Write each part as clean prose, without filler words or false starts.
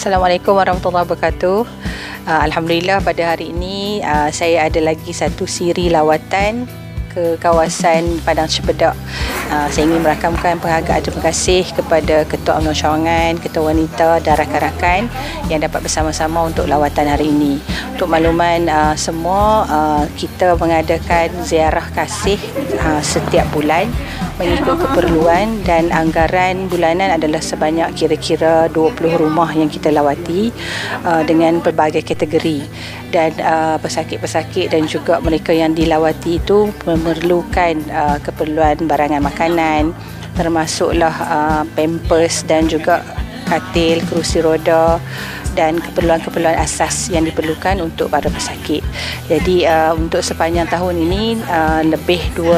Assalamualaikum warahmatullahi wabarakatuh. Alhamdulillah pada hari ini saya ada lagi satu siri lawatan ke kawasan Padang Cempedak. Saya ingin merakamkan penghargaan terima kasih kepada Ketua Umum Cawangan, Ketua Wanita dan rakan-rakan yang dapat bersama-sama untuk lawatan hari ini. Untuk makluman semua, kita mengadakan ziarah kasih setiap bulan mengikut keperluan, dan anggaran bulanan adalah sebanyak kira-kira 20 rumah yang kita lawati dengan pelbagai kategori. Dan pesakit-pesakit dan juga mereka yang dilawati itu memerlukan keperluan barangan makanan, termasuklah pampers dan juga katil, kerusi roda dan keperluan-keperluan asas yang diperlukan untuk para pesakit. Jadi untuk sepanjang tahun ini lebih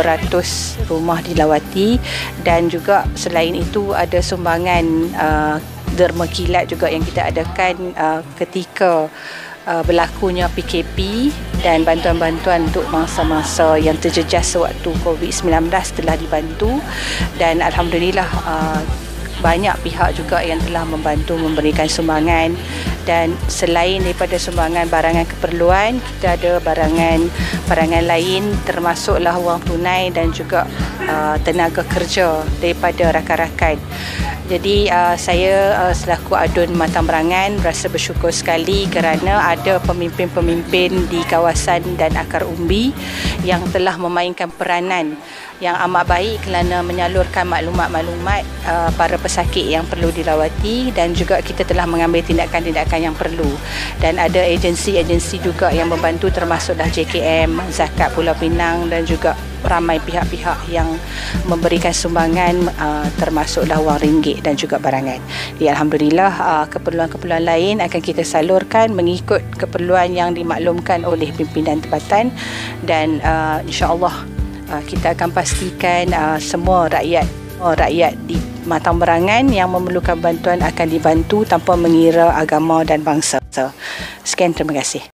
200 rumah dilawati, dan juga selain itu ada sumbangan derma kilat juga yang kita adakan ketika berlakunya PKP, dan bantuan-bantuan untuk masa-masa yang terjejas sewaktu COVID-19 telah dibantu, dan alhamdulillah banyak pihak juga yang telah membantu memberikan sumbangan. Dan selain daripada sumbangan barangan keperluan, kita ada barangan lain, termasuklah wang tunai dan juga tenaga kerja daripada rakan-rakan. Jadi saya selaku Adun Matang Berangan berasa bersyukur sekali kerana ada pemimpin-pemimpin di kawasan dan akar umbi yang telah memainkan peranan yang amat baik kerana menyalurkan maklumat-maklumat para pesakit yang perlu dilawati, dan juga kita telah mengambil tindakan-tindakan yang perlu. Dan ada agensi-agensi juga yang membantu, termasuklah JKM, Zakat Pulau Pinang, dan juga ramai pihak-pihak yang memberikan sumbangan, termasuklah wang ringgit dan juga barangan. Jadi alhamdulillah keperluan-keperluan lain akan kita salurkan mengikut keperluan yang dimaklumkan oleh pimpinan tempatan, dan insya-Allah kita akan pastikan semua rakyat di Matang Berangan yang memerlukan bantuan akan dibantu tanpa mengira agama dan bangsa. Sekian, terima kasih.